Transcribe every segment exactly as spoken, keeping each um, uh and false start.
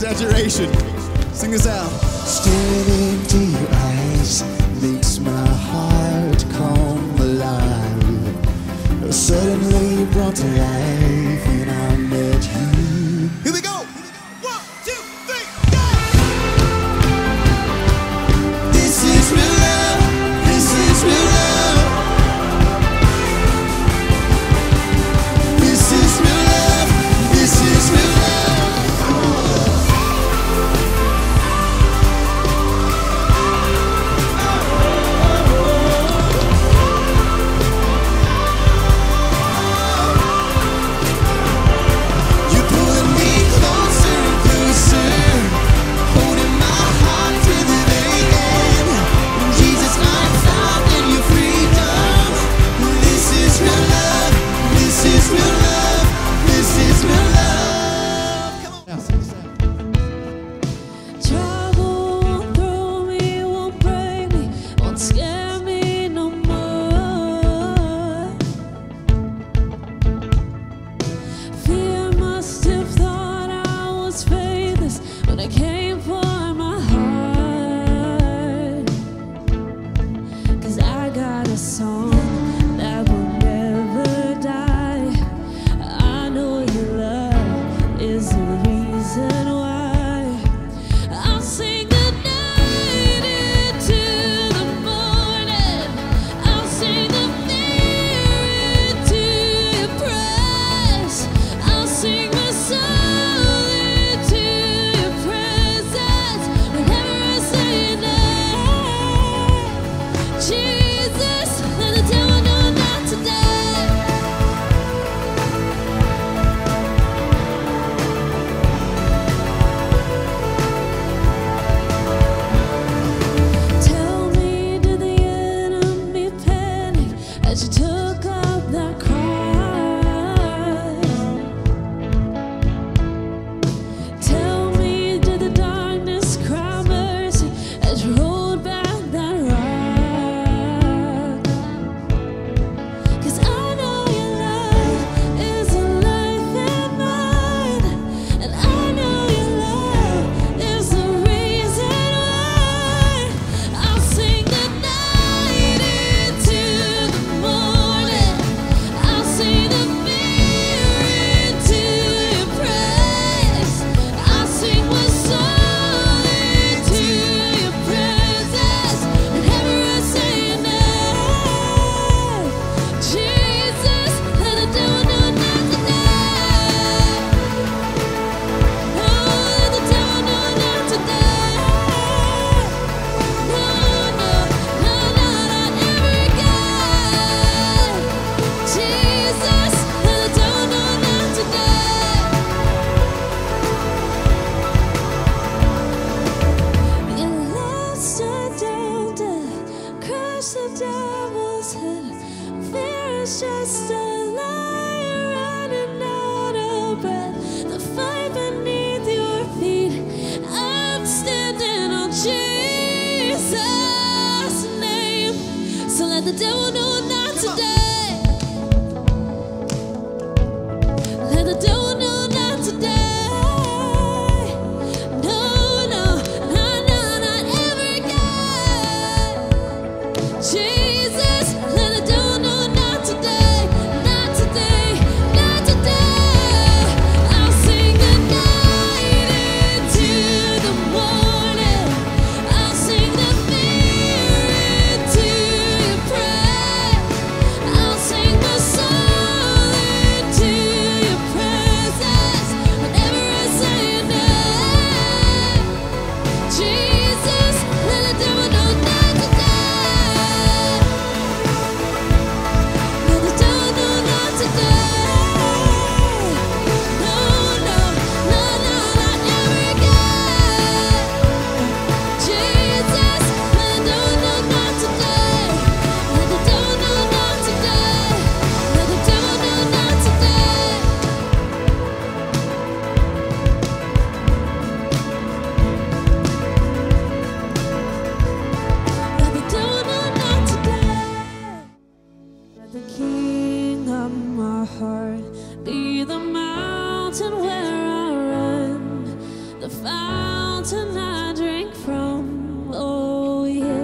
exaggeration. Sing this out. Staring into your eyes makes my heart come alive. Suddenly brought to life when I met you. Here we go. One, two, three, go! This is real love. This is real love. This is real love. This is real love.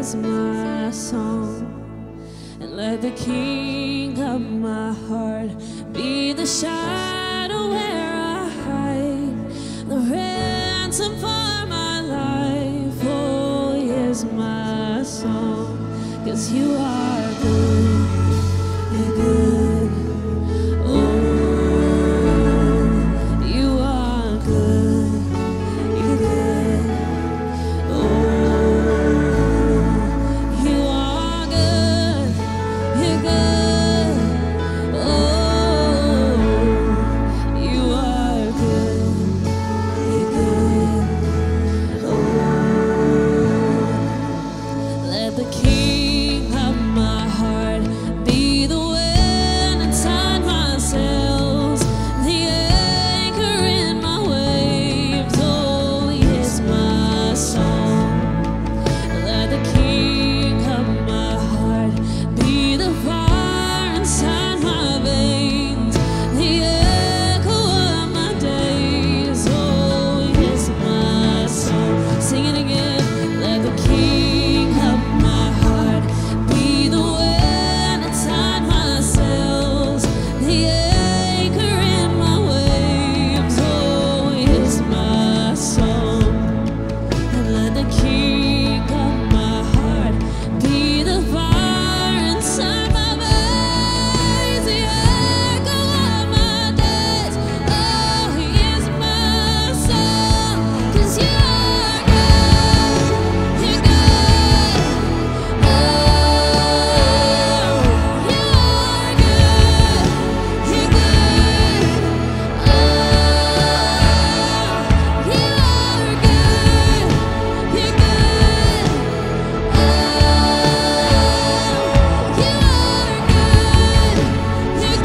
is my song. And let the King of my heart be the shadow where I hide, the ransom for my life. Oh, here's my song, 'cause you are good, you're good. Oh, you are good, you're good. Oh, you are good, you're good. Oh, you are good, you're good. Oh, let the King of my heart be the wind inside my sails, the anchor in my waves. Oh, here's my song. Let the King of my heart be the fire inside my veins, the echo of my days. Oh, here's my song. Sing it again. Let the King of my heart be the wind inside my sails, the anchor in my waves. Oh, here's my song. And let the King of my heart be the fire inside my veins, the echo of my days. Oh, here's my song, 'cause you are good, you're good. Oh, you are good, you're good. Oh, you are good, you're good. Oh, you are good, you're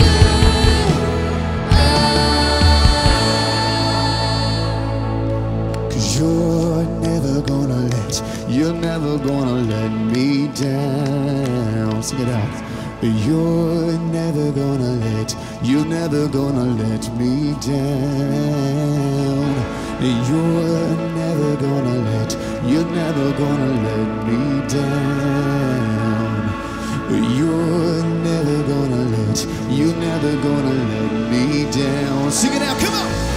good. 'Cause you're never gonna let, you're never gonna let me down. Sing it out. You're never gonna let, you're never gonna let me down. You're never gonna let, you're never gonna let me down. You're never gonna let, you're never gonna let me down. Sing it out, come on!